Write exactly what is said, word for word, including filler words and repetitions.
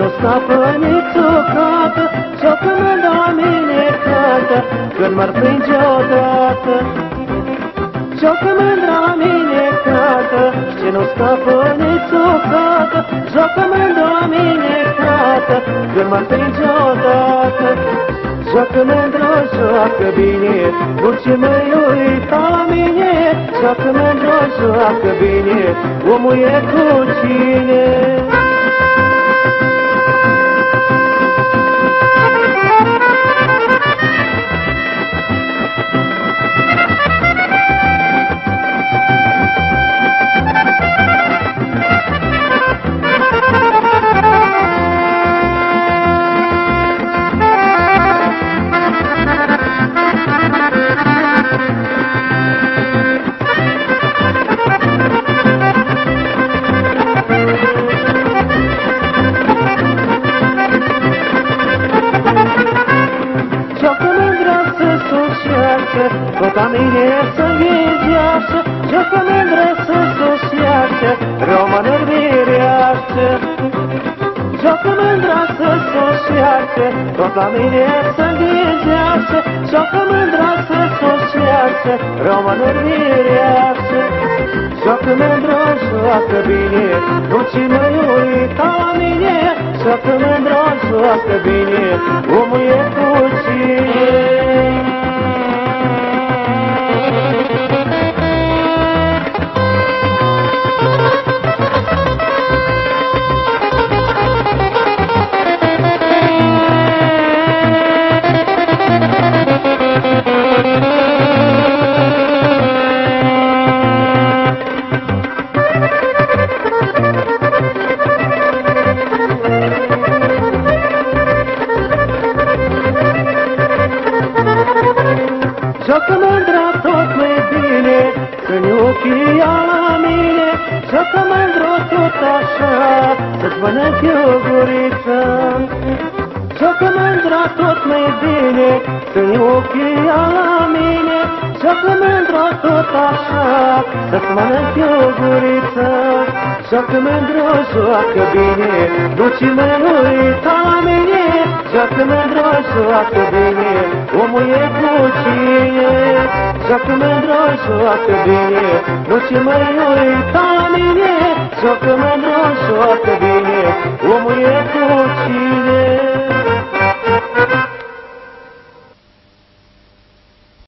nu scapă niciodată, joacă mândra la mine cată, când m-ar plânge odată. Joacă mândra la mine cată, și nu scapă niciodată, joacă mândra la mine cată, când m-ar plânge odată. Joacă mândră, joacă bine, orice mă-i uita la mine. Joacă mândră, joacă bine, omul e cu cine. Tot la mine să ghideasă, joacă mândră să sosească, română mireasă. Joacă mândra să sosească, tot la mine să ghideasă, joacă mândra să sosească, română mireasă. Joacă mândră, joacă bine, nu cine uita la mine. Joacă mândră, joacă bine, omul e cu cine. Joacă mândra tot mai bine, să-mi ochii la mine. Joacă mândra tot așa, să-ți mănânc eu gurița. Joacă mândra tot mai bine, să-mi ochii la mine. Joacă mândra tot așa, să-ți mănânc eu gurița. Joacă mândra, joacă bine, nu-ți mă uita la mine. Joacă mândra, joacă bine, omul e cu cine. Joacă mândra, joacă bine, nu-ți mă uita la mine. Joacă mândra, joacă bine, omul e cu